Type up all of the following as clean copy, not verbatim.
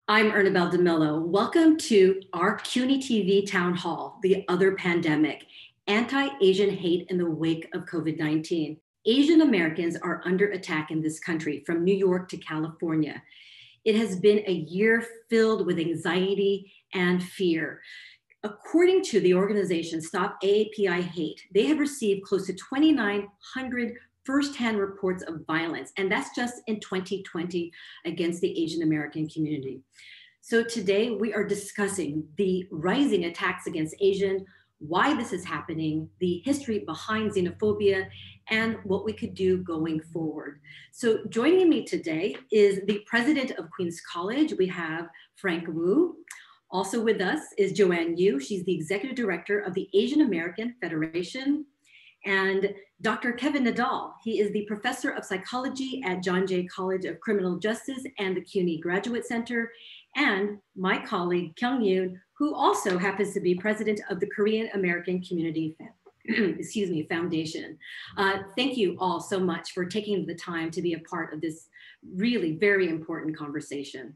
I'm Ernabel Demillo. Welcome to our CUNY TV town hall, The Other Pandemic, Anti-Asian Hate in the Wake of COVID-19. Asian Americans are under attack in this country, from New York to California. It has been a year filled with anxiety and fear. According to the organization Stop AAPI Hate, they have received close to 2,900 firsthand reports of violence, and that's just in 2020 against the Asian American community. So today we are discussing the rising attacks against Asian, why this is happening, the history behind xenophobia, and what we could do going forward. So joining me today is the president of Queens College. We have Frank Wu. Also with us is Joanne Yu. She's the executive director of the Asian American Federation. And Dr. Kevin Nadal. He is the professor of psychology at John Jay College of Criminal Justice and the CUNY Graduate Center. And my colleague, Kyung Yoon, who also happens to be president of the Korean American Community Foundation. Thank you all so much for taking the time to be a part of this really very important conversation.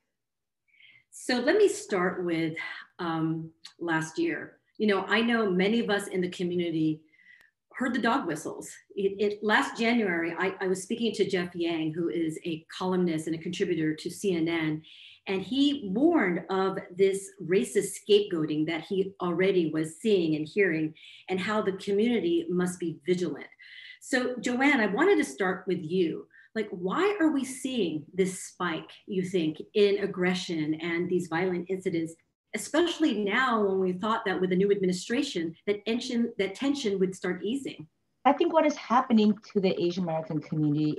So let me start with last year. I know many of us in the community heard the dog whistles. Last January, I was speaking to Jeff Yang, who is a columnist and a contributor to CNN, and he warned of this racist scapegoating that he already was seeing and hearing, and how the community must be vigilant. So Joanne, I wanted to start with you. Like, why are we seeing this spike, you think, in aggression and these violent incidents, especially now when we thought that with the new administration, that tension would start easing? I think what is happening to the Asian American community,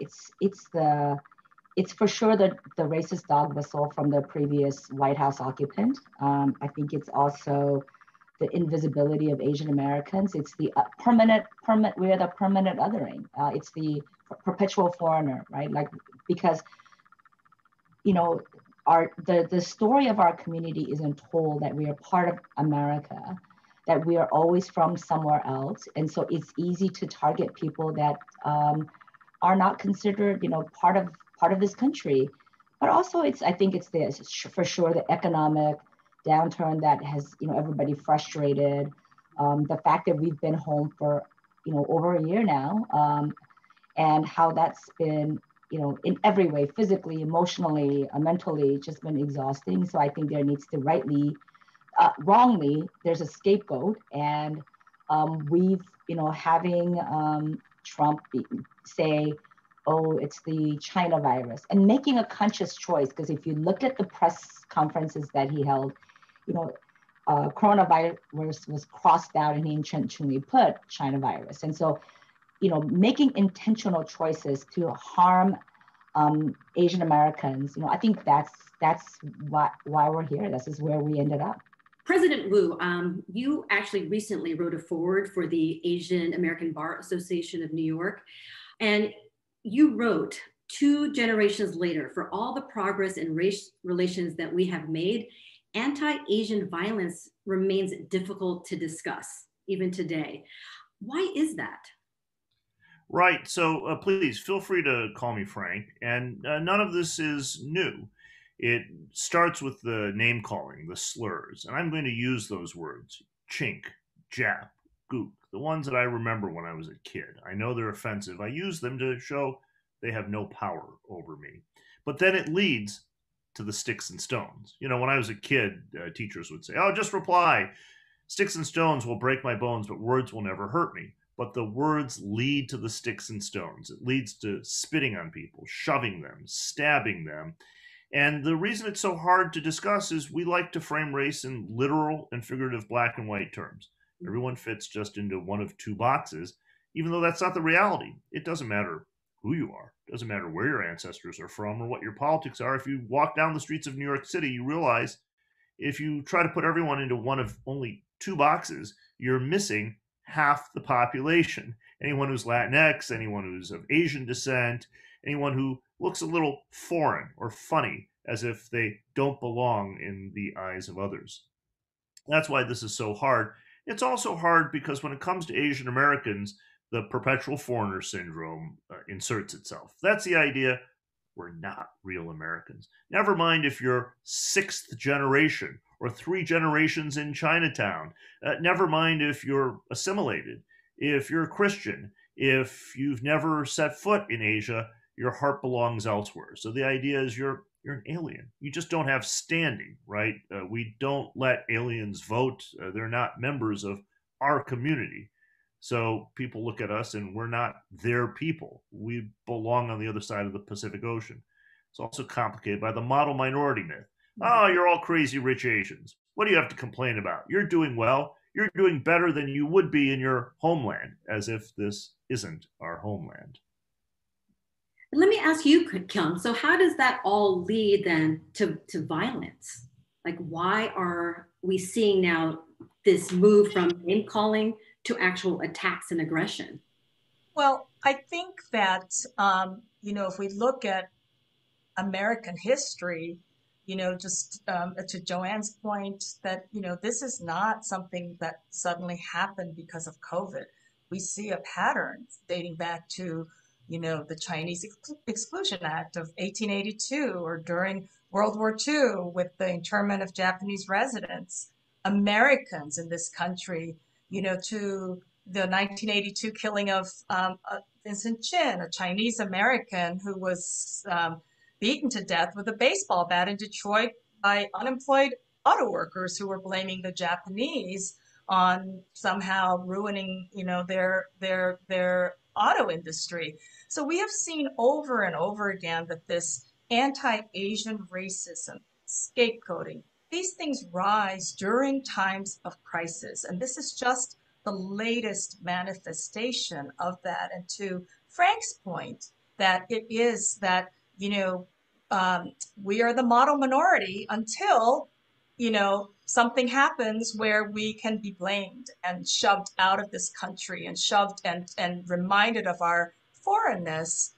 it's for sure the racist dog whistle from the previous White House occupant. I think it's also the invisibility of Asian Americans. It's the we are the permanent othering. It's the perpetual foreigner, right? Because the story of our community isn't told that we are part of America, that we are always from somewhere else. And so it's easy to target people that are not considered, part of this country. But also I think it's for sure the economic downturn that has, everybody frustrated. The fact that we've been home for, over a year now, and how that's been, in every way, physically, emotionally, mentally, just been exhausting. So I think there needs to wrongly, there's a scapegoat, and we've, having Trump say, oh, it's the China virus, and making a conscious choice, because if you look at the press conferences that he held, coronavirus was crossed out and he intentionally put China virus. And so, making intentional choices to harm Asian Americans, I think that's why we're here. This is where we ended up. President Wu, you actually recently wrote a foreword for the Asian American Bar Association of New York, and you wrote, 2 generations later, for all the progress in race relations that we have made, anti-Asian violence remains difficult to discuss, even today. Why is that? Right. So please feel free to call me Frank. And none of this is new. It starts with the name calling, the slurs. And I'm going to use those words: chink, Jap, gook, the ones that I remember when I was a kid. I know they're offensive. I use them to show they have no power over me. But then it leads to the sticks and stones. When I was a kid, teachers would say, oh, just reply. Sticks and stones will break my bones, but words will never hurt me. But the words lead to the sticks and stones. It leads to spitting on people, shoving them, stabbing them. And the reason it's so hard to discuss is we like to frame race in literal and figurative black and white terms. Everyone fits just into one of 2 boxes, even though that's not the reality. It doesn't matter who you are. It doesn't matter where your ancestors are from or what your politics are. If you walk down the streets of New York City, you realize if you try to put everyone into one of only 2 boxes, you're missing half the population. Anyone who's Latinx, anyone who's of Asian descent, anyone who looks a little foreign or funny, as if they don't belong in the eyes of others. That's why this is so hard. It's also hard because when it comes to Asian Americans, the perpetual foreigner syndrome inserts itself. That's the idea. we're not real Americans. Never mind if you're sixth generation or three generations in Chinatown. Never mind if you're assimilated, if you're a Christian, if you've never set foot in Asia, your heart belongs elsewhere. So the idea is you're an alien. You just don't have standing, right? We don't let aliens vote. They're not members of our community. So people look at us and we're not their people. We belong on the other side of the Pacific Ocean. It's also complicated by the model minority myth. Oh, you're all crazy rich Asians. What do you have to complain about? You're doing well. You're doing better than you would be in your homeland, as if this isn't our homeland. Let me ask you, Kyung, so how does that all lead then to violence? Like, why are we seeing now this move from name calling to actual attacks and aggression? Well, I think that, if we look at American history, just to Joanne's point that, this is not something that suddenly happened because of COVID. We see a pattern dating back to, the Chinese Exclusion Act of 1882 or during World War II with the internment of Japanese residents. Americans in this country, to the 1982 killing of Vincent Chin, a Chinese American who was beaten to death with a baseball bat in Detroit by unemployed auto workers who were blaming the Japanese on somehow ruining, their auto industry. So we have seen over and over again that this anti-Asian racism, scapegoating, these things rise during times of crisis. And this is just the latest manifestation of that. And to Frank's point, that it is that, we are the model minority until, something happens where we can be blamed and shoved out of this country and shoved and reminded of our foreignness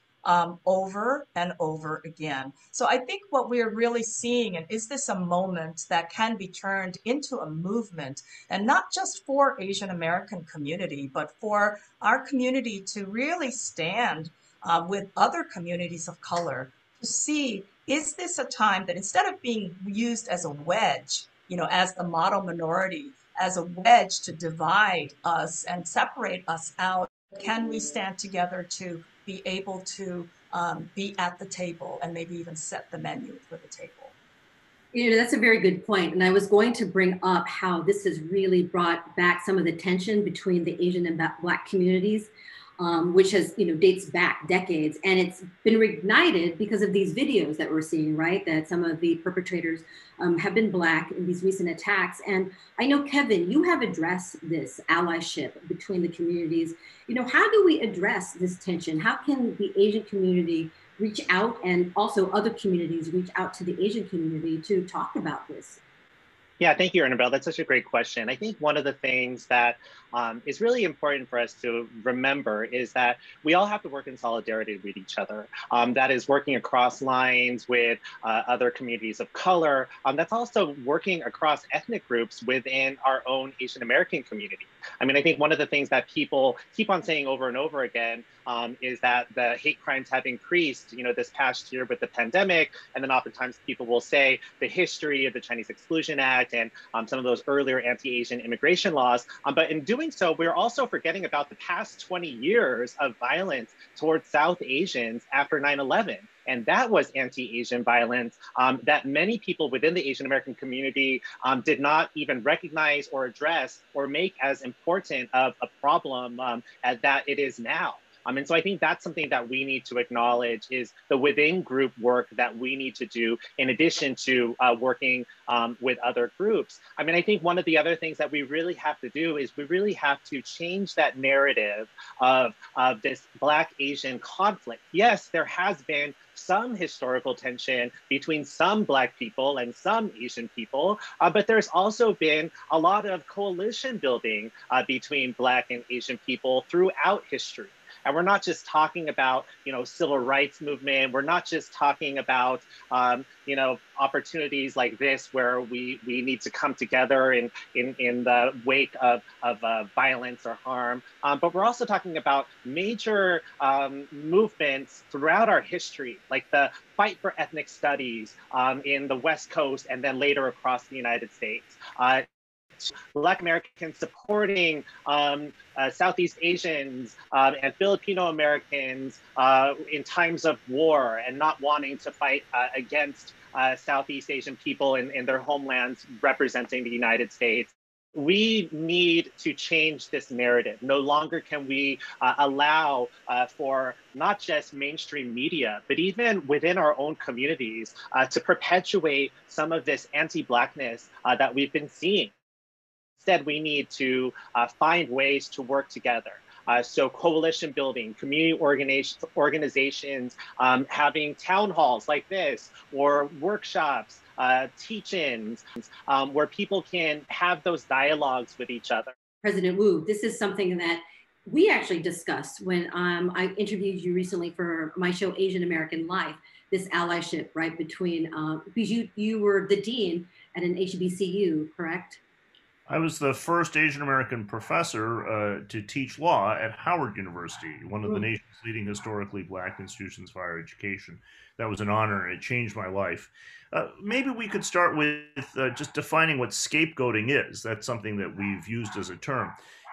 over and over again. So I think what we are really seeing, and is this a moment that can be turned into a movement, and not just for Asian American community, but for our community to really stand with other communities of color to see, is this a time that instead of being used as a wedge, as the model minority, as a wedge to divide us and separate us out, can we stand together to be able to be at the table and maybe even set the menu for the table? That's a very good point. And I was going to bring up how this has really brought back some of the tension between the Asian and Black communities, which has, dates back decades. And it's been reignited because of these videos that we're seeing, right? That some of the perpetrators have been Black in these recent attacks. And I know, Kevin, you have addressed this allyship between the communities. How do we address this tension? How can the Asian community reach out, and also other communities reach out to the Asian community to talk about this? Yeah, thank you, Ernabel. That's such a great question. I think one of the things that is really important for us to remember is that we all have to work in solidarity with each other. That is working across lines with other communities of color. That's also working across ethnic groups within our own Asian American community. I mean, I think one of the things that people keep on saying over and over again is that the hate crimes have increased, this past year with the pandemic. And then oftentimes people will say the history of the Chinese Exclusion Act and some of those earlier anti-Asian immigration laws. But in doing so, we're also forgetting about the past 20 years of violence towards South Asians after 9/11. And that was anti-Asian violence that many people within the Asian American community did not even recognize or address or make as important of a problem as that it is now. And so I think that's something that we need to acknowledge, is the within group work that we need to do in addition to working with other groups. I mean, I think one of the other things that we really have to do is we really have to change that narrative of this Black Asian conflict. Yes, there has been some historical tension between some Black people and some Asian people, but there's also been a lot of coalition building between Black and Asian people throughout history. And we're not just talking about, civil rights movement. We're not just talking about, opportunities like this where we need to come together in the wake of violence or harm. But we're also talking about major movements throughout our history, like the fight for ethnic studies in the West Coast and then later across the United States. Black Americans supporting Southeast Asians and Filipino Americans in times of war and not wanting to fight against Southeast Asian people in their homelands representing the United States. We need to change this narrative. No longer can we allow for not just mainstream media, but even within our own communities to perpetuate some of this anti-Blackness that we've been seeing. Instead, we need to find ways to work together. So coalition building, community organizations, having town halls like this, or workshops, teach-ins, where people can have those dialogues with each other. President Wu, this is something that we actually discussed when I interviewed you recently for my show, Asian American Life, this allyship, right, between, because you were the dean at an HBCU, correct? I was the first Asian American professor to teach law at Howard University, one of the nation's leading historically Black institutions for higher education. That was an honor, and it changed my life. Maybe we could start with just defining what scapegoating is. That's something that we've used as a term.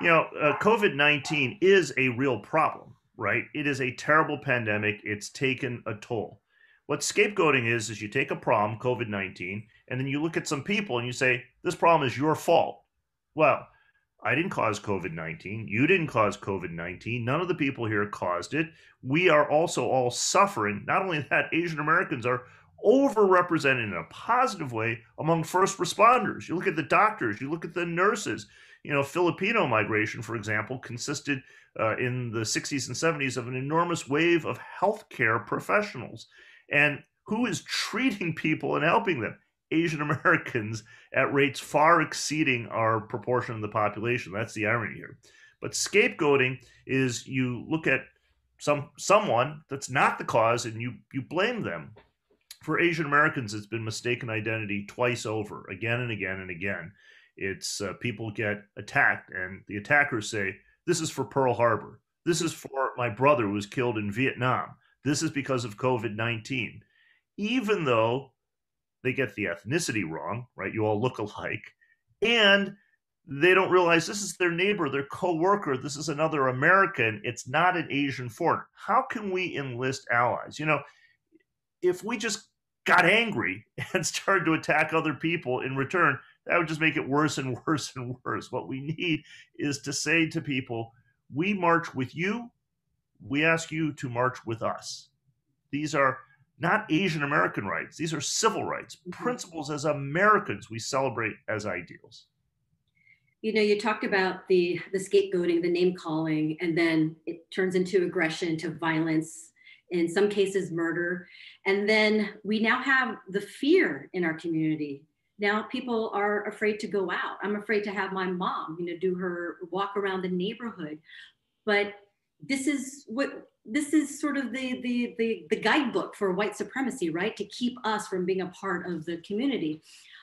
COVID-19 is a real problem, right? It is a terrible pandemic. It's taken a toll. What scapegoating is you take a problem, COVID-19, and then you look at some people and you say, this problem is your fault. Well, I didn't cause COVID-19. You didn't cause COVID-19. None of the people here caused it. We are also all suffering. Not only that, Asian Americans are overrepresented in a positive way among first responders. You look at the doctors, you look at the nurses. Filipino migration, for example, consisted in the 60s and 70s of an enormous wave of healthcare professionals. And who is treating people and helping them? Asian Americans at rates far exceeding our proportion of the population. That's the irony here. But scapegoating is you look at someone that's not the cause and you blame them. For Asian Americans, it's been mistaken identity twice over, again and again and again. It's people get attacked and the attackers say, this is for Pearl Harbor. This is for my brother who was killed in Vietnam. This is because of COVID-19. Even though they get the ethnicity wrong, right? You all look alike. And they don't realize this is their neighbor, their co-worker. This is another American. It's not an Asian foreigner. How can we enlist allies? If we just got angry and started to attack other people in return, that would just make it worse and worse and worse. What we need is to say to people, we march with you. We ask you to march with us. These are not Asian American rights. These are civil rights, principles as Americans we celebrate as ideals. You talked about the scapegoating, the name calling, and then it turns into aggression, to violence, in some cases murder. And then we now have the fear in our community. Now people are afraid to go out. I'm afraid to have my mom, do her walk around the neighborhood. But this is sort of the guidebook for white supremacy, right? To keep us from being a part of the community.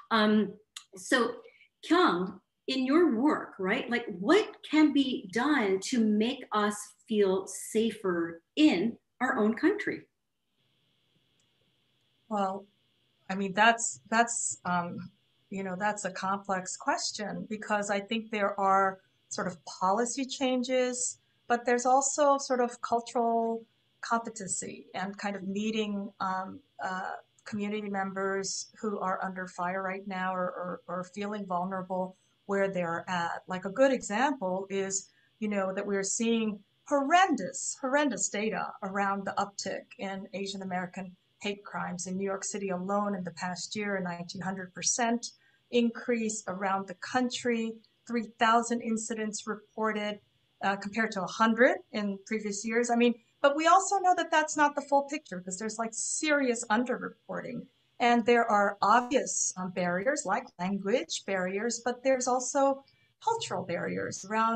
So Kyung, in your work, right? Like, what can be done to make us feel safer in our own country? Well, I mean, that's a complex question, because I think there are sort of policy changes, but there's also sort of cultural competency and kind of meeting community members who are under fire right now or feeling vulnerable where they're at. Like, a good example is, that we're seeing horrendous data around the uptick in Asian American hate crimes. In New York City alone in the past year, a 1,900% increase around the country, 3,000 incidents reported compared to 100 in previous years. I mean, but we also know that that's not the full picture, because there's like serious underreporting. And there are obvious barriers like language barriers, but there's also cultural barriers around,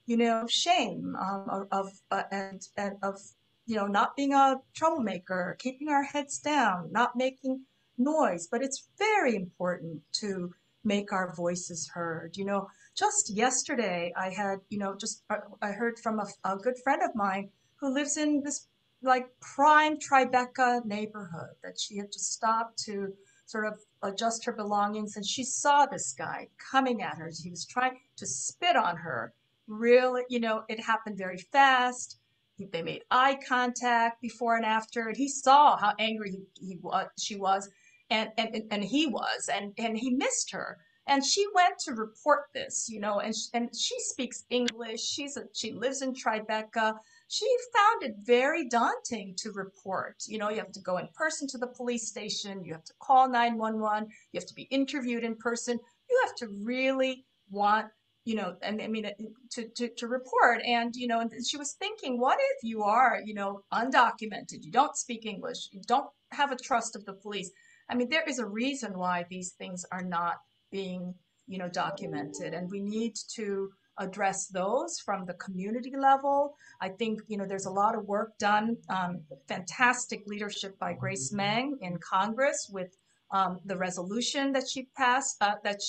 shame and of not being a troublemaker, keeping our heads down, not making noise. But it's very important to make our voices heard. Just yesterday, I had, I heard from a good friend of mine who lives in this like prime Tribeca neighborhood that she had just stopped to sort of adjust her belongings, and she saw this guy coming at her. He was trying to spit on her. Really, it happened very fast. They made eye contact before and after, and he saw how angry she was, and he was, and he missed her. And she went to report this, and she speaks English. She lives in Tribeca. She found it very daunting to report. You have to go in person to the police station. You have to call 911. You have to be interviewed in person. You have to really want, and I mean, to report. And, and she was thinking, what if you are, undocumented, you don't speak English, you don't have a trust of the police? I mean, there is a reason why these things are not being, documented, and we need to address those from the community level. I think, there's a lot of work done, fantastic leadership by Grace Meng in Congress with the resolution that she passed,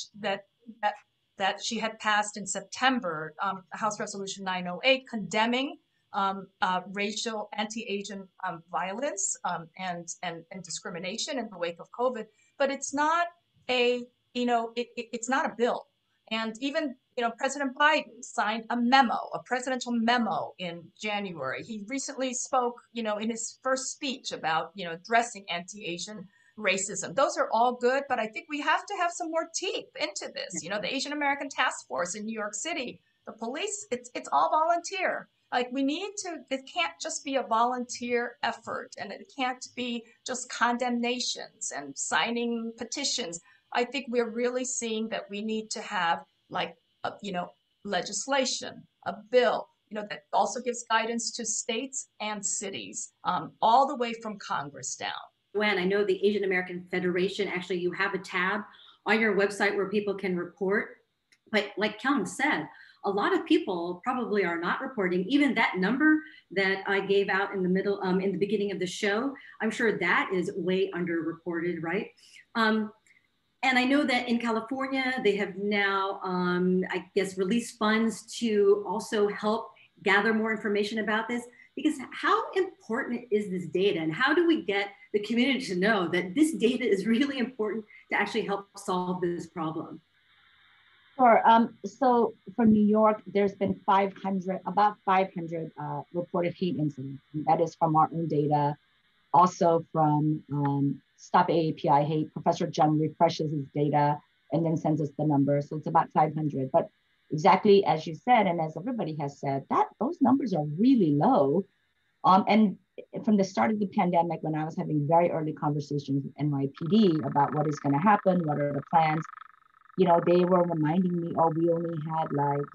that she had passed in September, House Resolution 908, condemning racial anti-Asian violence and discrimination in the wake of COVID. But it's not it's not a bill. And even, President Biden signed a presidential memo in January. He recently spoke, in his first speech about, addressing anti-Asian racism. Those are all good, but I think we have to have some more teeth into this. The Asian American Task Force in New York City, the police, it's all volunteer. Like, it can't just be a volunteer effort, and it can't be just condemnations and signing petitions. I think we're really seeing that we need to have legislation, a bill, that also gives guidance to states and cities, all the way from Congress down. When I know the Asian American Federation, actually, you have a tab on your website where people can report. But like Kyung said, a lot of people probably are not reporting. Even that number that I gave out in the beginning of the show, I'm sure that is way underreported, right? And I know that in California, they have now, I guess, released funds to also help gather more information about this. Because how important is this data, and how do we get the community to know that this data is really important to actually help solve this problem? Sure. So for New York, there's been about 500 reported hate incidents. That is from our own data. Also from Stop AAPI Hate, Professor Jung refreshes his data and then sends us the number. So it's about 500. But exactly as you said, and as everybody has said, those numbers are really low. And from the start of the pandemic, when I was having very early conversations with NYPD about what is going to happen, what are the plans, they were reminding me, oh, we've only had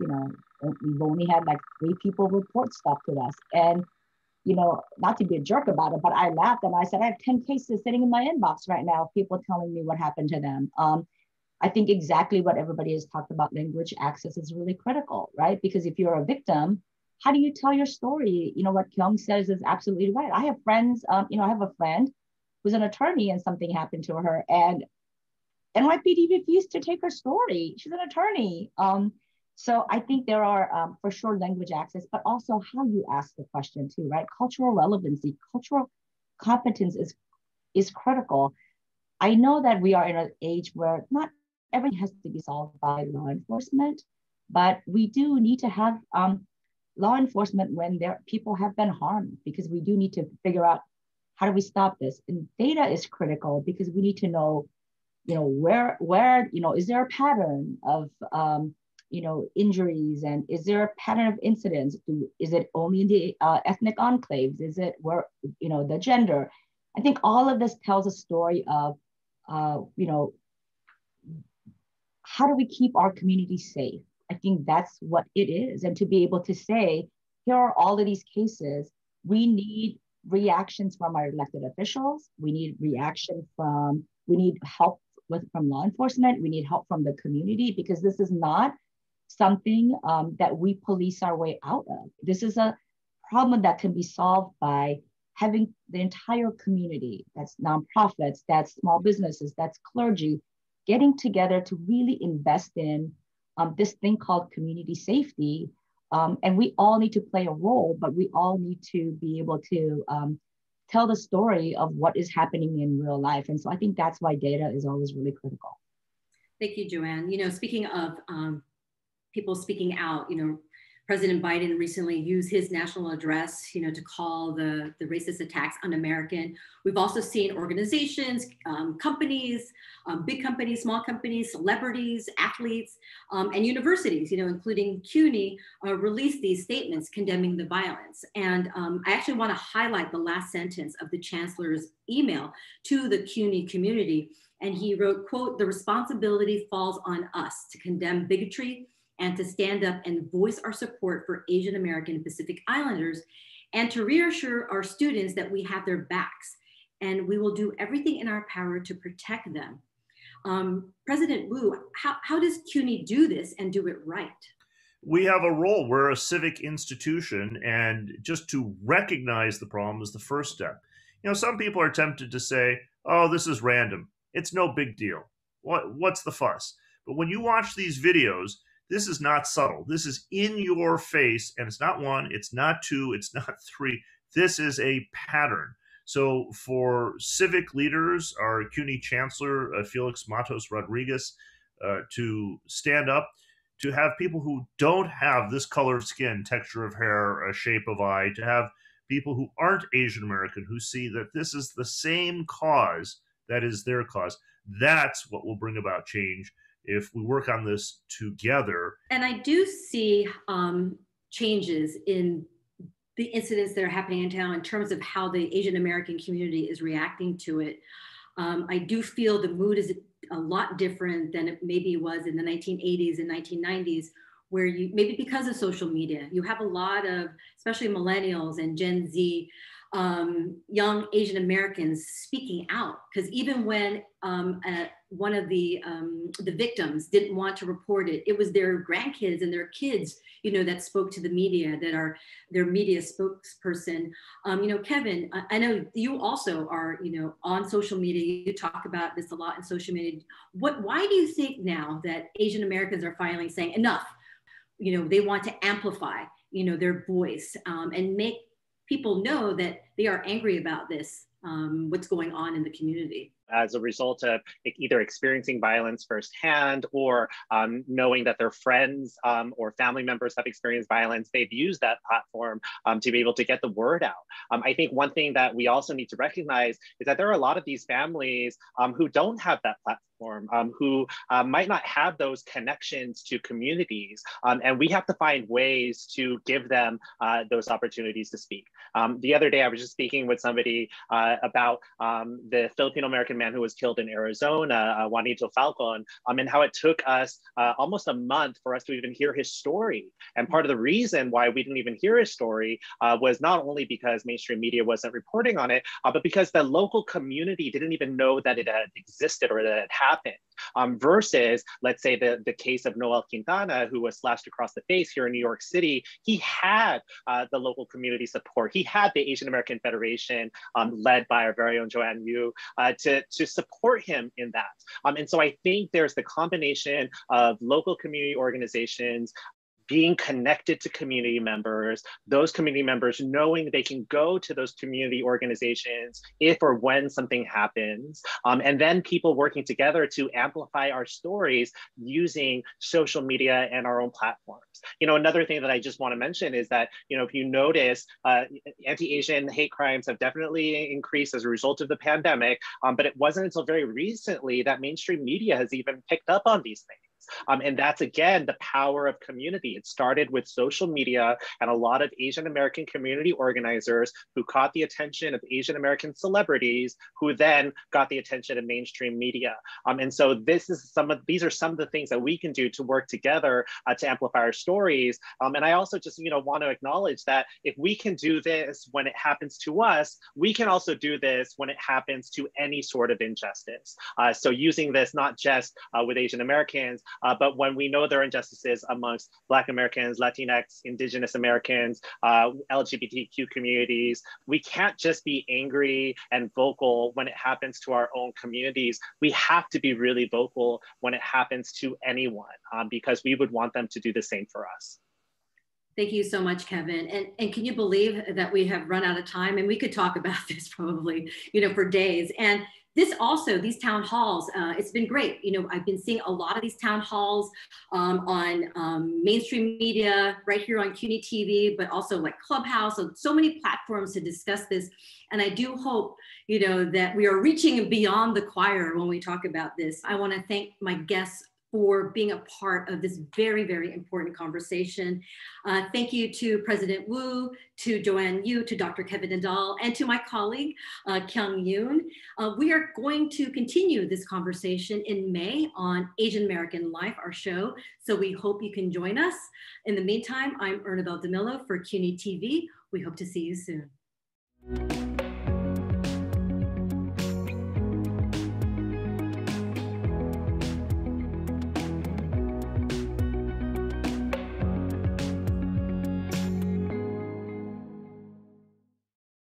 like 3 people report stuff to us. And, not to be a jerk about it, but I laughed and I said, I have 10 cases sitting in my inbox right now, people telling me what happened to them. I think exactly what everybody has talked about, language access is really critical, right? Because if you're a victim, how do you tell your story? What Kyung says is absolutely right. I have friends, I have a friend who's an attorney and something happened to her, and NYPD refused to take her story. She's an attorney. So I think there are, for sure, language access, but also how you ask the question too, right? Cultural relevancy, cultural competence is critical. I know that we are in an age where not everything has to be solved by law enforcement, but we do need to have law enforcement when people have been harmed, because we do need to figure out how do we stop this. And data is critical because we need to know, where is there a pattern of injuries, and is there a pattern of incidents? Is it only in the ethnic enclaves? Is it where, the gender? I think all of this tells a story of, how do we keep our community safe? I think that's what it is. And to be able to say, here are all of these cases, we need reactions from our elected officials. We need help from law enforcement. We need help from the community, because this is not something that we police our way out of. This is a problem that can be solved by having the entire community, that's nonprofits, that's small businesses, that's clergy, getting together to really invest in this thing called community safety. And we all need to play a role, but we all need to be able to tell the story of what is happening in real life. And so I think that's why data is always really critical. Thank you, Joanne. You know, speaking of people speaking out, you know, President Biden recently used his national address, you know, to call the racist attacks un-American. We've also seen organizations, companies, big companies, small companies, celebrities, athletes, and universities, you know, including CUNY, release these statements condemning the violence. And I actually want to highlight the last sentence of the chancellor's email to the CUNY community. And he wrote, quote, "The responsibility falls on us to condemn bigotry and to stand up and voice our support for Asian American and Pacific Islanders, and to reassure our students that we have their backs and we will do everything in our power to protect them." President Wu, how does CUNY do this and do it right? We have a role. We're a civic institution, and just to recognize the problem is the first step. You know, some people are tempted to say, oh, this is random. It's no big deal. What's the fuss? But when you watch these videos, this is not subtle. This is in your face, and it's not one, it's not two, it's not three. This is a pattern. So for civic leaders, our CUNY Chancellor, Felix Matos Rodriguez, to stand up, to have people who don't have this color of skin, texture of hair, shape of eye, to have people who aren't Asian American who see that this is the same cause that is their cause. That's what will bring about change if we work on this together. And I do see changes in the incidents that are happening in town in terms of how the Asian American community is reacting to it. I do feel the mood is a lot different than it maybe was in the 1980s and 1990s, where you, maybe because of social media, you have a lot of, especially millennials and Gen Z, young Asian Americans speaking out. Because even when one of the victims didn't want to report it, it was their grandkids and their kids, you know, that spoke to the media, that are their media spokesperson. You know, Kevin, I know you also are, you know, on social media. You talk about this a lot in social media. Why do you think now that Asian Americans are finally saying enough? You know, they want to amplify, you know, their voice and make people know that they are angry about this, what's going on in the community. As a result of either experiencing violence firsthand or knowing that their friends or family members have experienced violence, they've used that platform to be able to get the word out. I think one thing that we also need to recognize is that there are a lot of these families who don't have that platform, who might not have those connections to communities. And we have to find ways to give them those opportunities to speak. The other day, I was just speaking with somebody about the Filipino-American man who was killed in Arizona, Juanito Falcon, and how it took us almost a month for us to even hear his story. And part of the reason why we didn't even hear his story was not only because mainstream media wasn't reporting on it, but because the local community didn't even know that it had existed or that it happened. Versus, let's say, the case of Noel Quintana, who was slashed across the face here in New York City. He had the local community support. He had the Asian American Federation, led by our very own Joanne Yu, to support him in that. And so I think there's the combination of local community organizations being connected to community members, those community members knowing they can go to those community organizations if or when something happens, and then people working together to amplify our stories using social media and our own platforms. You know, another thing that I just want to mention is that, you know, if you notice, anti-Asian hate crimes have definitely increased as a result of the pandemic, but it wasn't until very recently that mainstream media has even picked up on these things. And that's, again, the power of community. It started with social media and a lot of Asian American community organizers who caught the attention of Asian American celebrities, who then got the attention of mainstream media. And so these are some of the things that we can do to work together to amplify our stories. And I also just, you know, want to acknowledge that if we can do this when it happens to us, we can also do this when it happens to any sort of injustice. So using this not just with Asian Americans, but when we know there are injustices amongst Black Americans, Latinx, Indigenous Americans, LGBTQ communities, we can't just be angry and vocal when it happens to our own communities. We have to be really vocal when it happens to anyone, because we would want them to do the same for us. Thank you so much, Kevin. And can you believe that we have run out of time? And we could talk about this probably, for days. And this also, these town halls, it's been great. I've been seeing a lot of these town halls on mainstream media, right here on CUNY TV, but also like Clubhouse, so many platforms to discuss this. And I do hope, that we are reaching beyond the choir when we talk about this. I want to thank my guests for being a part of this very, very important conversation. Thank you to President Wu, to Joanne Yu, to Dr. Kevin Nadal, and to my colleague, Kyung Yoon. We are going to continue this conversation in May on Asian American Life, our show. So we hope you can join us. In the meantime, I'm Ernabel Demillo for CUNY TV. We hope to see you soon.